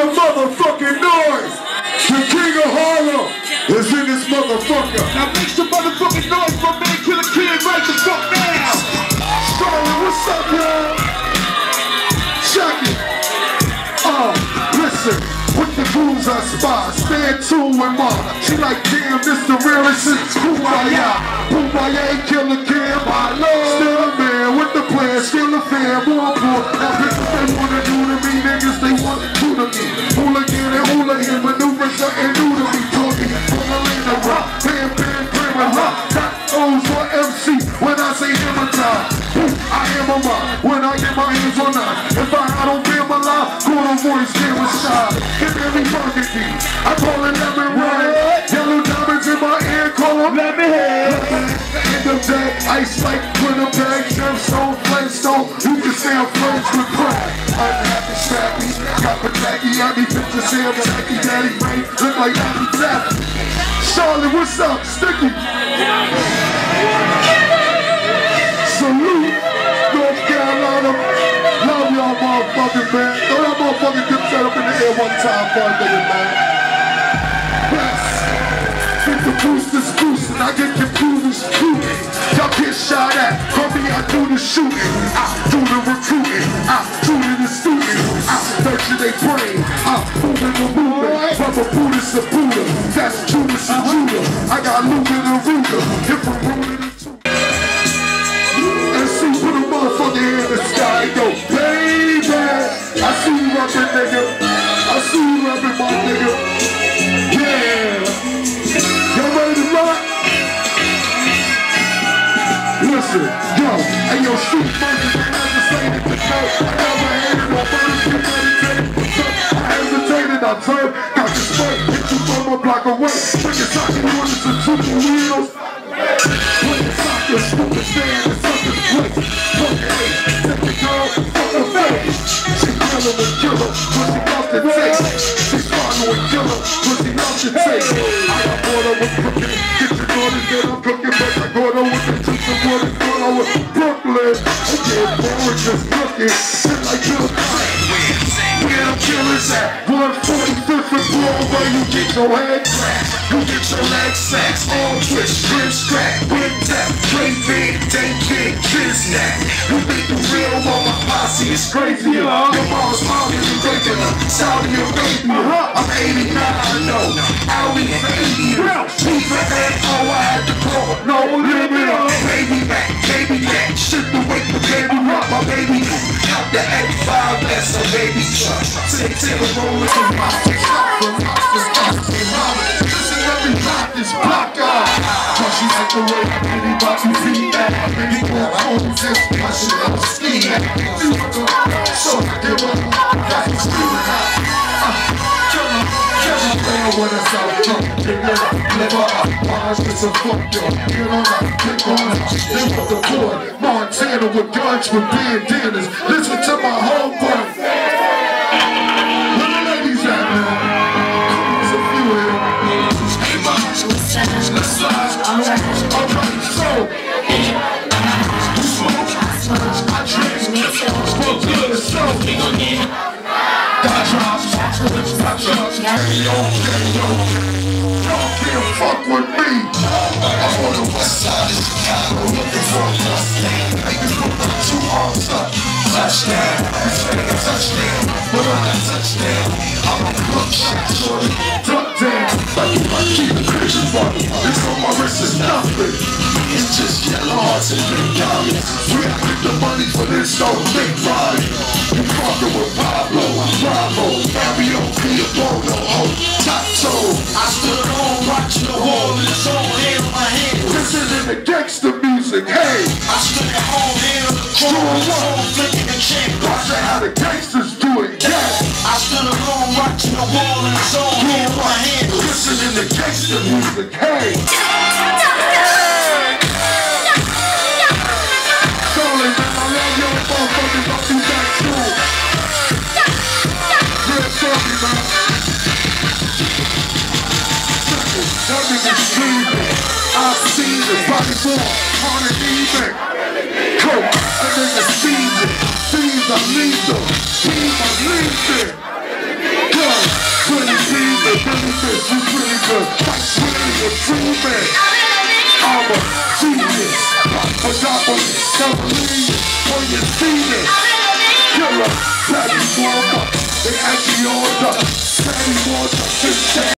some motherfucking noise. The king of Harlem is in this motherfucker. Now make some motherfucking noise for me, Killer Kid, right the fuck now. Charlie, what's up, y'all? Check it. Listen, with the grooves I spy, stand tuned with mom. She like, damn, this the realest shit. Kumbaya, Killer Kid, my love. Still a man with the plan, still a fan, more poor. Now bitches they wanna do to me, niggas they wanna do to me. Hooligan and hooligan, maneuver something new to me. Talking, pulling the rock, bam, rock. That O's for MC when I say hammer time. I am a rock when I get my hands on nine. If I don't feel my life, quarter voice, camera shy. Give me burgundy, I call it lemon red. Yellow diamonds in my ear, call them lemon head. The end of day, ice like Winnipeg, gemstone, flintstone. You can say I'm friends with Brad. Unhappy, strappy, got the tacky, I be pictures here, but tacky daddy brain look like Happy Tappy. Charlie, what's up? Sticky. Salute, North Carolina. Love y'all motherfucking man. Throw that motherfucking dipset up in the air one time for a nigga, man. Yes. Get the boosters boosting, I get computers shooting. Y'all get shot at, call me, I do the shooting. I do the recruiting, I do the student. I nurture they brain, I moving the movement. From a Buddhist to Buddha, that's Judas and Judah. I got Luke and a Ruger, if I'm rolling the two. And see, put a motherfucker here in the sky, go, baby. I see you rapping, nigga. I see you rapping, my nigga. Yeah. Y'all ready to rock? Listen, yo, and yo, shoot versus I hesitated to know. I never hated no first, you meditated. I hesitated, I turned, got the spurt, hit you from a block away. Bring your talking orders to two wheels. When you stop your stupid stand in something's place. Fuck the hate, take the girl, fuck the face. She killer with killer, but she loves to take. She's fine with killer, but she loves to take. I got water with cooking, get your daughters that I'm cooking, but I got her with the chips and water, thought I was Brooklyn. I get bored just looking, shit like Bill Clinton. Where them killers at? 145th and Broadway, you get your head cracked. You get your legs sacked, all twitch, ribs cracked, wind tap, play big, day kid, kids neck. You think the real while my posse is crazy. Your mom's mommy be breaking up, Saudi Arabia. I'm 89, I know, Audi is 80. Who's the F.O. I had to call, no limit up. Baby back, shit the weight the baby rock, my baby. Out the X5S, a baby truck. Take a roll with the rock, from monsters, listen, every block is block out. Cause she like the way anybody see that. Many more homies and my shit on the ski. So I give up, got you screaming out. Kill her when it's out, live up, Mars with some fuck yo. Get on up, click on up, live with the boy. Montana with guns with bandanas. Listen to my homeboy. Alright, so I drink, smoke good, so y'all can't fuck with me. I'm on the west side of Chicago, looking for a Mustang. Niggas gon' put 2 arms up, touchdown. You say a touchdown, but I'm not touchdown. I'm a hook shot, shorty, duck down. Like if I keep the Christian body, this on my wrist is nothing. It's just yellow hearts and big diamonds. We have to get the money for this, so big body. You fucking with Pablo, Bravo, Mario, Pia Bono, top toe. I stood on watching the wall and it's on here in my hand. Listening to gangster music, hey. I stood at home here on the corner, flicking the chain. Watching how the gangsters do it, yeah. I stood alone watching the wall and it's on here in my hand. Listening to gangster music, hey. Sorry, man, I love y'all motherfuckers. I'll be back soon. Real sorry, man. That nigga screaming. I've seen the body more on an even. Coke, that nigga season. Thieves are lethal. Team are lethal. Good. Really dreaming, really good, you really good. That's really a dreaming. I'm a genius. Monopoly, Camron, when you see this. Killer, Daddy Walker, they actually order. Daddy Walker,